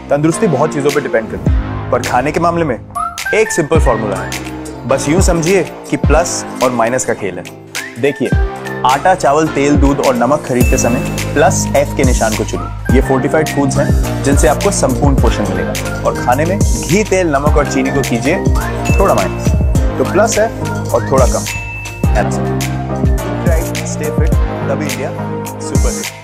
तंदुरुस्ती बहुत चीजों पे डिपेंड करती है, पर खाने के मामले में एक सिंपल फॉर्मूला है। बस यूं समझिए कि प्लस और माइनस का खेल है। देखिए, आटा, चावल, तेल, दूध और नमक खरीदते समय प्लस F के निशान को चुनिए। ये फोर्टिफाइड फूड्स हैं जिनसे आपको संपूर्ण पोषण मिलेगा। और खाने में घी, तेल, नमक और चीनी को कीजिए थोड़ा माइनस, तो प्लस है और थोड़ा कम। स्टे फिट, तभी इंडिया सुपर हिट।